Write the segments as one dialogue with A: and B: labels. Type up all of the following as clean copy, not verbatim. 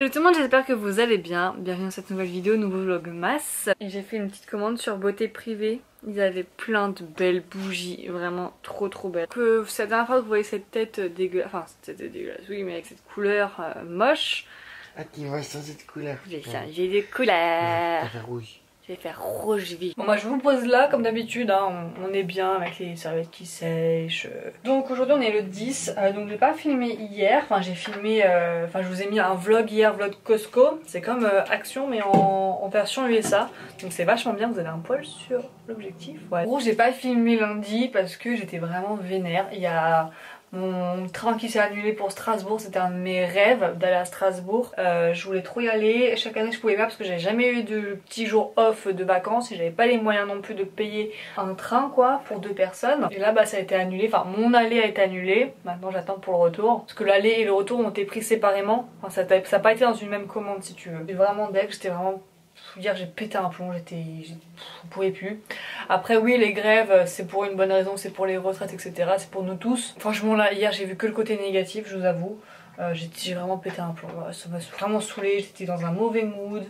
A: Salut tout le monde, j'espère que vous allez bien. Bienvenue dans cette nouvelle vidéo, nouveau vlogmas. Et j'ai fait une petite commande sur Beauté Privée. Ils avaient plein de belles bougies, vraiment trop belles. C'est la dernière fois que vous voyez cette tête dégueulasse, enfin cette tête dégueulasse, oui, mais avec cette couleur moche.
B: Ah, tu vas changer de couleur.
A: J'ai changé de couleur.
B: Ça fait rouge.
A: Je vais faire rouge vif. Bon bah je vous pose là comme d'habitude, hein, on est bien avec les serviettes qui sèchent. Donc aujourd'hui on est le 10, donc j'ai pas filmé hier, enfin j'ai filmé, enfin je vous ai mis un vlog hier, vlog Costco. C'est comme Action mais en version USA, donc c'est vachement bien, vous avez un poil sur l'objectif. Ouais. En gros j'ai pas filmé lundi parce que j'étais vraiment vénère, il y a... Mon train qui s'est annulé pour Strasbourg, c'était un de mes rêves d'aller à Strasbourg. Je voulais trop y aller. Chaque année je pouvais pas parce que j'avais jamais eu de petits jours off de vacances et j'avais pas les moyens non plus de payer un train quoi pour 2 personnes. Et là bah ça a été annulé, enfin mon aller a été annulé. Maintenant j'attends pour le retour. Parce que l'aller et le retour ont été pris séparément. Enfin, ça n'a pas été dans une même commande si tu veux. J'étais vraiment deg, j'étais vraiment... Hier j'ai pété un plomb, je pouvais plus. Après oui les grèves c'est pour une bonne raison, c'est pour les retraites etc, c'est pour nous tous. Franchement là hier j'ai vu que le côté négatif je vous avoue. J'ai vraiment pété un plomb, ça m'a vraiment saoulée, j'étais dans un mauvais mood,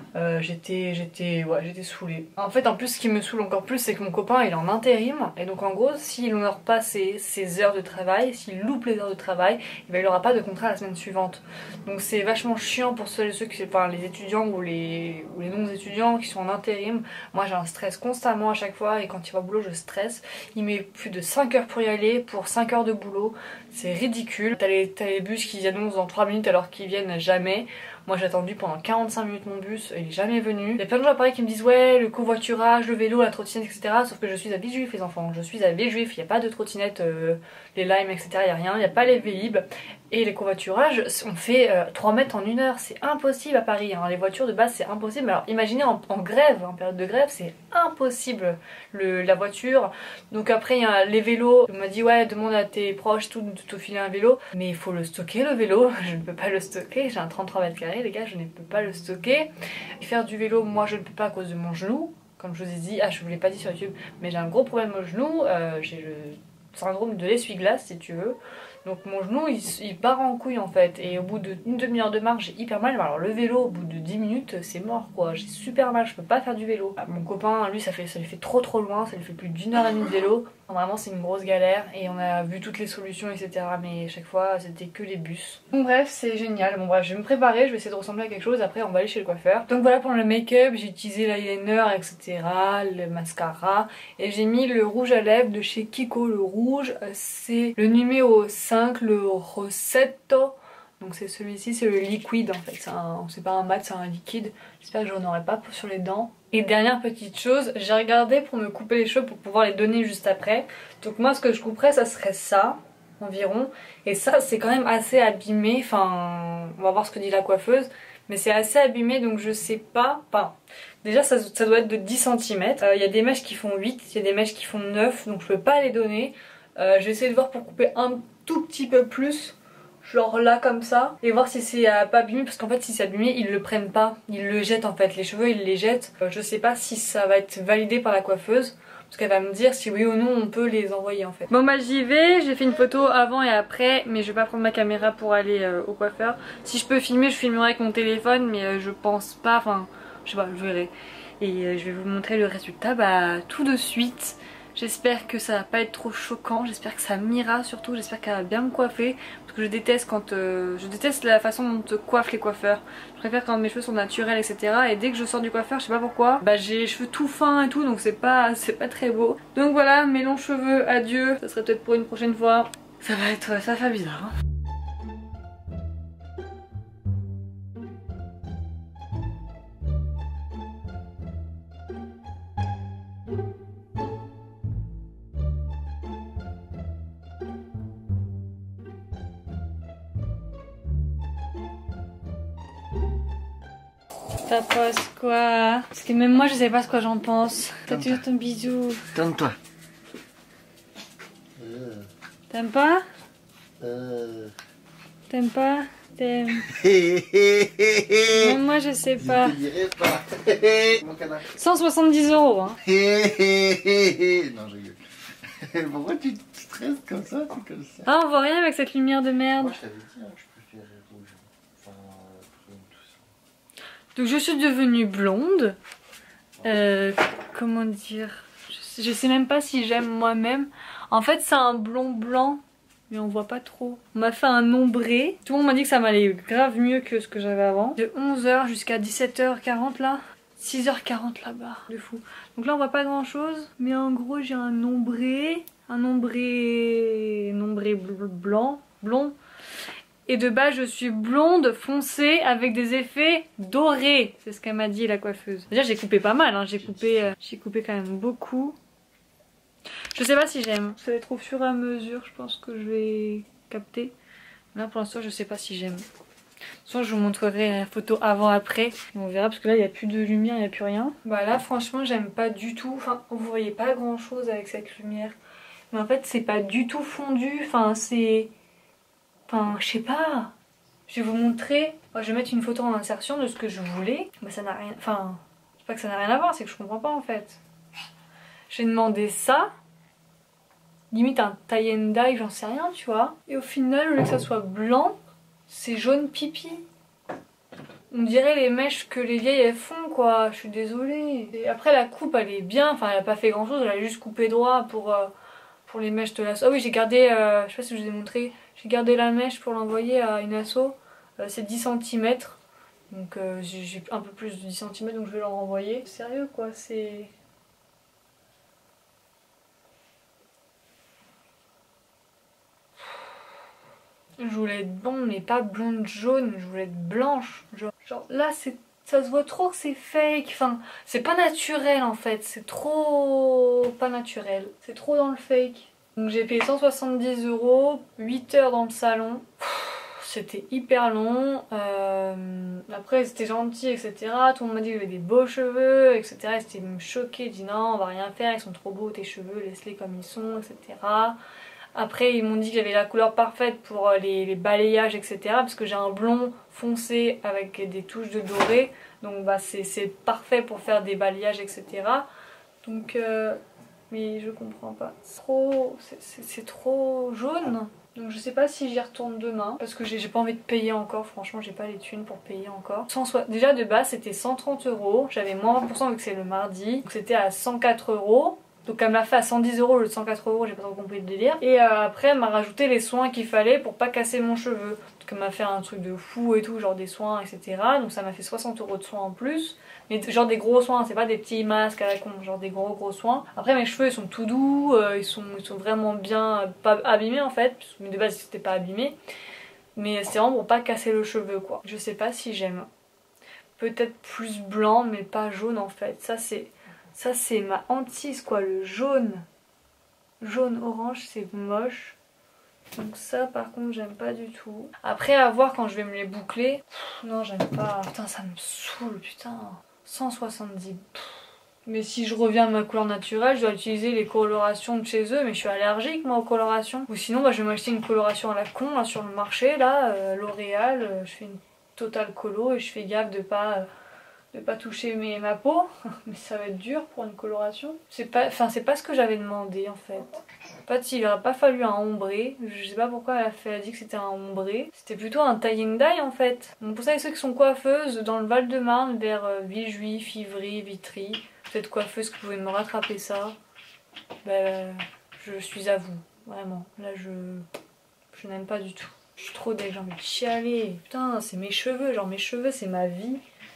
A: j'étais saoulée. En fait en plus ce qui me saoule encore plus c'est que mon copain il est en intérim et donc en gros s'il honore pas ses heures de travail, s'il loupe les heures de travail, eh ben, il aura pas de contrat la semaine suivante. Donc c'est vachement chiant pour ceux qui, enfin, les étudiants ou les non-étudiants qui sont en intérim. Moi j'ai un stress constamment à chaque fois et quand il va au boulot je stresse. Il met plus de 5 heures pour y aller, pour 5 heures de boulot, c'est ridicule. T'as les bus qui annoncent dans 3 minutes alors qu'ils viennent jamais. Moi j'ai attendu pendant 45 minutes mon bus, il est jamais venu. Il y a plein de gens pareil qui me disent ouais le covoiturage, le vélo, la trottinette etc. Sauf que je suis à Villejuif les enfants, je suis à Villejuif, il n'y a pas de trottinette, les limes etc. Il n'y a rien, il n'y a pas les Vélib. Et les covoiturages, on fait 3 mètres en 1 heure, c'est impossible à Paris. Hein. Les voitures de base c'est impossible, alors imaginez en grève, en période de grève c'est impossible la voiture. Donc après il y a les vélos, on m'a dit ouais demande à tes proches tout de te filer un vélo. Mais il faut le stocker le vélo, je ne peux pas le stocker, j'ai un 33 mètres carrés les gars, je ne peux pas le stocker. Et faire du vélo moi je ne peux pas à cause de mon genou, comme je vous ai dit, je vous l'ai pas dit sur YouTube, mais j'ai un gros problème au genou, j'ai le syndrome de l'essuie-glace si tu veux. Donc mon genou il part en couille en fait et au bout d'une demi-heure de marche j'ai hyper mal. Alors le vélo au bout de 10 minutes c'est mort quoi, j'ai super mal, je peux pas faire du vélo. Mon copain lui ça lui fait trop loin, ça lui fait plus d'1 heure et demie de vélo. Vraiment c'est une grosse galère et on a vu toutes les solutions etc mais chaque fois c'était que les bus. Donc bref c'est génial, bon bref je vais me préparer, je vais essayer de ressembler à quelque chose, après on va aller chez le coiffeur. Donc voilà pour le make-up, j'ai utilisé l'eyeliner etc, le mascara et j'ai mis le rouge à lèvres de chez Kiko. Le rouge c'est le numéro 5, le Rossetto. Donc c'est celui-ci, c'est le liquide en fait, c'est pas un mat, c'est un liquide. J'espère que j'en aurai pas sur les dents. Et dernière petite chose, j'ai regardé pour me couper les cheveux pour pouvoir les donner juste après. Donc moi ce que je couperais ça serait ça environ. Et ça c'est quand même assez abîmé, enfin on va voir ce que dit la coiffeuse. Mais c'est assez abîmé donc je sais pas, enfin déjà ça doit être de 10 cm. Il y a des mèches qui font 8, il y a des mèches qui font 9 donc je peux pas les donner. Je vais essayer de voir pour couper un tout petit peu plus, genre là comme ça, et voir si c'est pas abîmé parce qu'en fait si c'est abîmé ils le prennent pas, ils le jettent en fait, les cheveux ils les jettent. Je sais pas si ça va être validé par la coiffeuse parce qu'elle va me dire si oui ou non on peut les envoyer en fait. Bon bah j'y vais, j'ai fait une photo avant et après mais je vais pas prendre ma caméra pour aller au coiffeur. Si je peux filmer je filmerai avec mon téléphone mais je pense pas, enfin je sais pas, je verrai. Et je vais vous montrer le résultat tout de suite. J'espère que ça va pas être trop choquant, j'espère que ça m'ira surtout, j'espère qu'elle va bien me coiffer. Parce que je déteste je déteste la façon dont te coiffent les coiffeurs. Je préfère quand mes cheveux sont naturels etc. Et dès que je sors du coiffeur, je sais pas pourquoi, j'ai les cheveux tout fins et tout donc c'est pas très beau. Donc voilà, mes longs cheveux, adieu, ça serait peut-être pour une prochaine fois. Ça va faire bizarre hein. T'en penses quoi? Parce que même moi je sais pas ce que j'en pense. T'as toujours ton bisou.
B: Tourne-toi.
A: T'aimes pas? T'aimes pas? T'aimes? Même moi je sais pas.
B: Je te dirai pas.
A: 170 €. Hein.
B: Non je rigole. Pourquoi tu te stresses comme ça? C'est comme ça.
A: Ah on voit rien avec cette lumière de merde.
B: Moi je t'avais dit, hein, je préférais rouge. Enfin,
A: Donc je suis devenue blonde. Comment dire, je sais même pas si j'aime moi-même. En fait c'est un blond blanc. Mais on voit pas trop. On m'a fait un ombré. Tout le monde m'a dit que ça m'allait grave mieux que ce que j'avais avant. De 11h jusqu'à 17h40 là. 6h40 là-bas. De fou. Donc là on voit pas grand chose. Mais en gros j'ai un ombré. Un ombré blanc. Blond. Et de base je suis blonde foncée avec des effets dorés. C'est ce qu'elle m'a dit la coiffeuse. Déjà j'ai coupé pas mal. Hein. J'ai coupé quand même beaucoup. Je sais pas si j'aime, ça va être au fur et à mesure, je pense que je vais capter. Là pour l'instant je sais pas si j'aime. Soit je vous montrerai la photo avant-après, on verra parce que là il n'y a plus de lumière, il n'y a plus rien. Bah là franchement j'aime pas du tout, enfin vous voyez pas grand chose avec cette lumière. Mais en fait c'est pas du tout fondu, enfin c'est... Enfin je sais pas. Je vais vous montrer, je vais mettre une photo en insertion de ce que je voulais. Mais ça n'a rien... Enfin, c'est pas que ça n'a rien à voir, c'est que je comprends pas en fait. J'ai demandé ça, limite un tie and dye, j'en sais rien, tu vois. Et au final, au lieu que ça soit blanc, c'est jaune pipi. On dirait les mèches que les vieilles elles font, quoi. Je suis désolée. Et après, la coupe, elle est bien. Enfin, elle a pas fait grand chose, elle a juste coupé droit pour les mèches de l'asso. Ah oui, j'ai gardé, je sais pas si je vous ai montré, j'ai gardé la mèche pour l'envoyer à une asso. C'est 10 cm. Donc j'ai un peu plus de 10 cm, donc je vais leur renvoyer. Sérieux, quoi, c'est... Je voulais être blonde mais pas blonde jaune, je voulais être blanche. Genre là ça se voit trop que c'est fake, enfin c'est pas naturel en fait, c'est trop pas naturel, c'est trop dans le fake. Donc j'ai payé 170 €, 8 heures dans le salon. C'était hyper long, après c'était gentil etc, tout le monde m'a dit que j'avais des beaux cheveux etc, et c'était me choqué, dit non on va rien faire, ils sont trop beaux tes cheveux, laisse-les comme ils sont etc. Après ils m'ont dit que j'avais la couleur parfaite pour les balayages etc, parce que j'ai un blond foncé avec des touches de doré, donc bah c'est parfait pour faire des balayages etc. Donc mais je comprends pas, c'est trop jaune. Donc je sais pas si j'y retourne demain, parce que j'ai pas envie de payer encore, franchement j'ai pas les thunes pour payer encore. Déjà de base c'était 130 €, j'avais moins 20% vu que c'est le mardi, donc c'était à 104 €. Donc elle me l'a fait à 110 € au lieu de 104 €, j'ai pas trop compris le délire. Et après elle m'a rajouté les soins qu'il fallait pour pas casser mon cheveu. Donc elle m'a fait un truc de fou et tout, genre des soins etc. Donc ça m'a fait 60 € de soins en plus. Mais genre des gros soins, c'est pas des petits masques à la con, genre des gros soins. Après mes cheveux ils sont tout doux, ils sont vraiment bien, pas abîmés en fait. Mais de base c'était pas abîmé. Mais c'est vraiment pour pas casser le cheveu quoi. Je sais pas si j'aime. Peut-être plus blanc mais pas jaune en fait. Ça c'est ma hantise quoi, le jaune. Jaune orange c'est moche. Donc ça par contre j'aime pas du tout. Après à voir quand je vais me les boucler. Non j'aime pas. Putain ça me saoule putain. 170. Mais si je reviens à ma couleur naturelle, je dois utiliser les colorations de chez eux. Mais je suis allergique moi aux colorations. Ou sinon bah, je vais m'acheter une coloration à la con là, sur le marché là. L'Oréal. Je fais une totale colo et je fais gaffe de pas toucher ma peau. Mais ça va être dur pour une coloration. C'est pas ce que j'avais demandé en fait. En fait il aurait pas fallu un ombré. Je sais pas pourquoi elle a dit que c'était un ombré. C'était plutôt un tie and dye en fait. Donc pour ça ceux qui sont coiffeuses dans le Val-de-Marne vers Villejuif, Ivry, Vitry, vous êtes coiffeuse que vous pouvez me rattraper ça. Ben je suis à vous. Vraiment. Là je n'aime pas du tout. Je suis trop deg, j'ai envie de chialer. Putain c'est mes cheveux, genre mes cheveux c'est ma vie.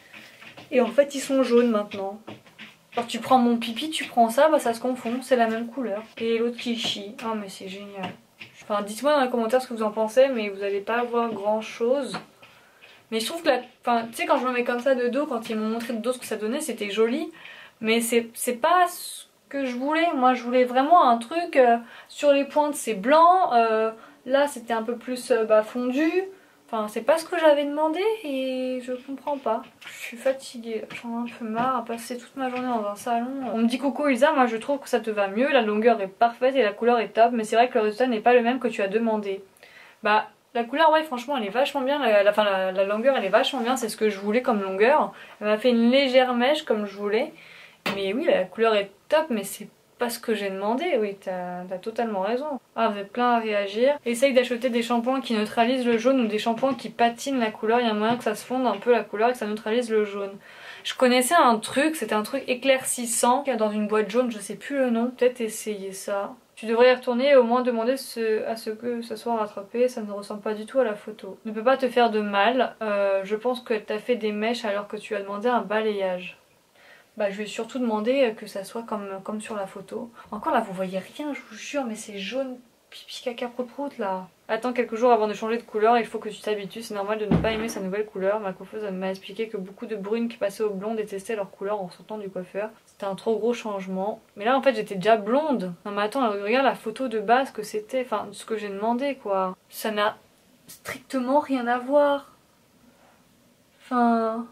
A: Et en fait ils sont jaunes maintenant. Alors tu prends mon pipi, tu prends ça, bah ça se confond, c'est la même couleur. Et l'autre qui chie. Oh mais c'est génial. Enfin dites-moi dans les commentaires ce que vous en pensez, mais vous allez pas voir grand chose. Mais je trouve que enfin tu sais quand je me mets comme ça de dos, quand ils m'ont montré de dos ce que ça donnait, c'était joli. Mais c'est pas ce que je voulais. Moi je voulais vraiment un truc, sur les pointes c'est blanc, là c'était un peu plus fondu. Enfin c'est pas ce que j'avais demandé et je comprends pas. Je suis fatiguée, j'en ai un peu marre à passer toute ma journée dans un salon. On me dit coucou Elsa, moi je trouve que ça te va mieux, la longueur est parfaite et la couleur est top. Mais c'est vrai que le résultat n'est pas le même que tu as demandé. Bah la couleur ouais franchement elle est vachement bien, la longueur elle est vachement bien, c'est ce que je voulais comme longueur. Elle m'a fait une légère mèche comme je voulais. Mais oui la couleur est top mais c'est pas ce que j'ai demandé, oui, t'as totalement raison. Ah, vous êtes plein à réagir. Essaye d'acheter des shampoings qui neutralisent le jaune ou des shampoings qui patinent la couleur. Il y a moyen que ça se fonde un peu la couleur et que ça neutralise le jaune. Je connaissais un truc, c'était un truc éclaircissant qu'il y a dans une boîte jaune, je sais plus le nom. Peut-être essayer ça. Tu devrais y retourner et au moins demander à ce que ça soit rattrapé, ça ne ressemble pas du tout à la photo. Ne peut pas te faire de mal, je pense que t'as fait des mèches alors que tu as demandé un balayage. Bah je vais surtout demander que ça soit comme sur la photo. Encore là vous voyez rien, je vous jure, mais c'est jaune pipi caca prout là. Attends quelques jours avant de changer de couleur, il faut que tu t'habitues, c'est normal de ne pas aimer sa nouvelle couleur. Ma coiffeuse m'a expliqué que beaucoup de brunes qui passaient au blond détestaient leur couleur en sortant du coiffeur. C'était un trop gros changement. Mais là en fait j'étais déjà blonde. Non mais attends, regarde la photo de base que c'était, enfin ce que j'ai demandé quoi. Ça n'a strictement rien à voir. Enfin...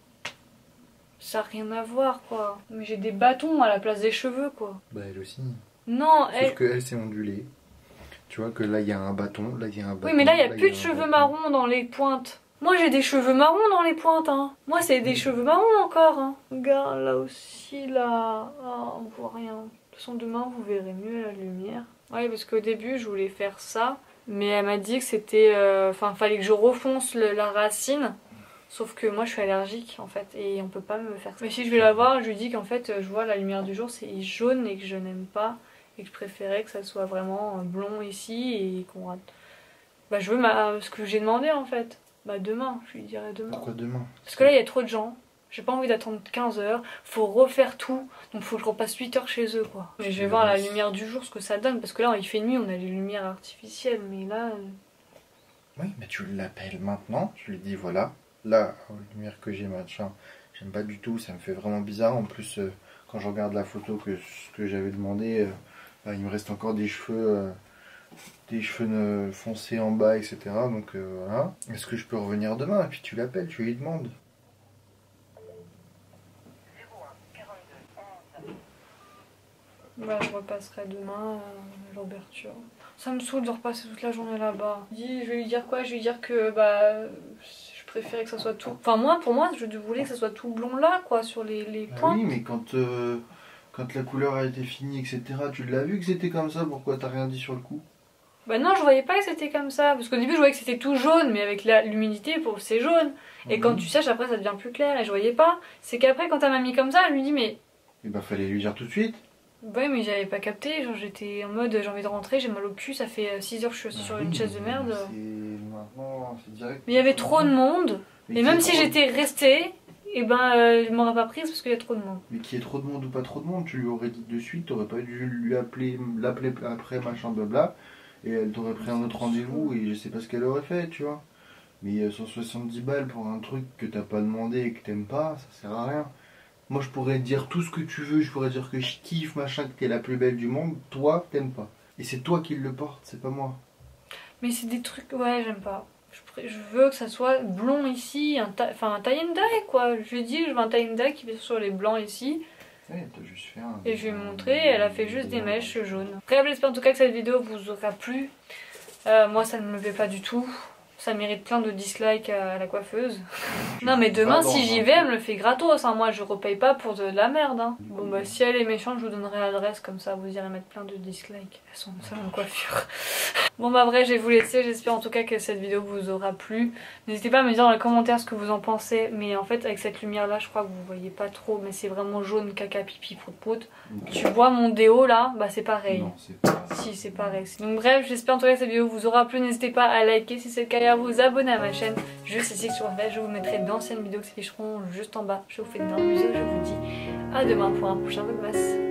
A: ça n'a rien à voir quoi. Mais j'ai des bâtons à la place des cheveux quoi.
B: Bah elle aussi.
A: Non,
B: Sauf qu'elle s'est ondulée. Tu vois que là il y a un bâton, là il y a un bâton.
A: Oui mais là il n'y a plus de cheveux marrons dans les pointes. Moi j'ai des cheveux marrons dans les pointes hein. Moi c'est des cheveux marrons encore hein. Regarde là aussi là. Ah, on voit rien. De toute façon demain vous verrez mieux la lumière. Ouais parce qu'au début je voulais faire ça. Mais elle m'a dit que c'était... Enfin fallait que je refonce la racine. Sauf que moi je suis allergique en fait et on peut pas me faire ça. Mais si je vais la voir, je lui dis qu'en fait je vois la lumière du jour c'est jaune et que je n'aime pas. Et que je préférais que ça soit vraiment blond ici et qu'on rate. Bah je veux ce que j'ai demandé en fait. Bah demain, je lui dirai demain.
B: Pourquoi demain?
A: Parce que là il y a trop de gens. J'ai pas envie d'attendre 15 heures. Faut refaire tout. Donc faut que je repasse 8 heures chez eux quoi. Mais je vais voir la lumière du jour ce que ça donne. Parce que là il fait nuit, on a les lumières artificielles. Mais là...
B: Oui mais tu l'appelles maintenant, tu lui dis voilà. Là, aux lumières que j'ai machin, j'aime pas du tout, ça me fait vraiment bizarre. En plus, quand je regarde la photo que ce que j'avais demandé, bah, il me reste encore des cheveux foncés en bas, etc. Donc voilà. Est-ce que je peux revenir demain? Et puis tu l'appelles, tu lui demandes.
A: Bah je repasserai demain l'ouverture. Ça me saoule de repasser toute la journée là-bas. Je vais lui dire quoi? Je vais lui dire que bah... je préférais que ça soit tout... Enfin moi, pour moi, je voulais que ça soit tout blond là, quoi, sur les points.
B: Oui, mais quand la couleur a été finie, etc., tu l'as vu que c'était comme ça, pourquoi t'as rien dit sur le coup?
A: Bah non, je voyais pas que c'était comme ça. Parce qu'au début, je voyais que c'était tout jaune, mais avec l'humidité, c'est jaune. Et quand tu sèches, après, ça devient plus clair. Et je voyais pas. C'est qu'après, quand elle m'a mis comme ça, je lui dis, mais...
B: Et bah fallait lui dire tout de suite.
A: Ouais, mais j'avais pas capté. Genre, j'étais en mode, j'ai envie de rentrer, j'ai mal au cul, ça fait 6 heures que je suis assise sur une chaise de merde.
B: Maintenant, c'est direct.
A: Mais il y avait trop de monde.
B: Mais
A: et même si j'étais restée, et ben, je m'aurais pas prise parce qu'il y a trop de monde.
B: Mais qu'il y ait trop de monde ou pas trop de monde, tu lui aurais dit de suite, t'aurais pas dû l'appeler après, machin, blabla. Et elle t'aurait pris un autre rendez-vous et je sais pas ce qu'elle aurait fait, tu vois. Mais 170 balles pour un truc que t'as pas demandé et que t'aimes pas, ça sert à rien. Moi je pourrais te dire tout ce que tu veux, je pourrais dire que je kiffe, machin, que t'es la plus belle du monde, toi t'aimes pas. Et c'est toi qui le porte, c'est pas moi.
A: Mais c'est des trucs, ouais j'aime pas. Je veux que ça soit blond ici, un tie and dye quoi. Je lui ai dit je veux un tie and dye qui fait sur les blancs ici.
B: Ouais, t'as juste fait
A: et je lui ai montré, elle a fait juste des mèches jaunes. Bref, j'espère en tout cas que cette vidéo vous aura plu. Moi ça ne me plaît pas du tout. Ça mérite plein de dislikes à la coiffeuse. Non mais demain si j'y vais elle me le fait gratos hein. Moi je repaye pas pour de la merde hein. Bon bah si elle est méchante je vous donnerai l'adresse comme ça vous irez mettre plein de dislikes à son salon de coiffure. Bon bah bref je vais vous laisser, j'espère en tout cas que cette vidéo vous aura plu. N'hésitez pas à me dire dans les commentaires ce que vous en pensez. Mais en fait avec cette lumière là je crois que vous voyez pas trop. Mais c'est vraiment jaune caca pipi prout prout. Tu vois mon déo là, bah c'est pareil.
B: Non, c'est pas...
A: Si c'est pareil. Donc bref j'espère en tout cas que cette vidéo vous aura plu. N'hésitez pas à liker si c'est le cas et à vous abonner à ma chaîne. Juste ici sur la page je vous mettrai d'anciennes vidéos qui s'afficheront juste en bas. Je vous fais d'énormes bisous, je vous dis à demain pour un prochain vlogmas.